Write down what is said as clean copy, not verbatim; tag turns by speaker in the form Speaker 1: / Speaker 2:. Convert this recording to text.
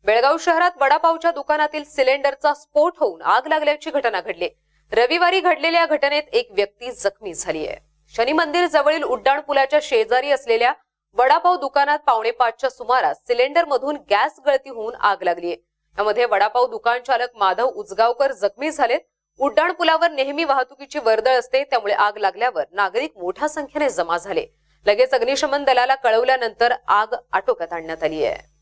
Speaker 1: बेळगाव शहरात वडापावच्या दुकानातील सिलेंडरचा स्फोट होऊन आग लागल्याची घटना घडली। रविवारी घडलेल्या घटनेत एक व्यक्ती जखमी झाली आहे। शनी मंदिर जवळील उड्डाणपुलाच्या शेजारी असलेल्या वडापाव दुकानात 4:45च्या सुमारास सिलेंडर मधून गॅस गळती होऊन आग लागली आहे। यामध्ये वडापाव दुकान चालक माधव उजगावकर जखमी झालेत। उड्डाणपुलावर नेहमी वाहतुकीची वर्दळ असते, त्यामुळे आग लागल्यावर नागरिक मोठ्या संख्येने जमा झाले। लगेच अग्निशमन दलाला कळवल्यानंतर आग आटोक्यात आणण्यात आली आहे।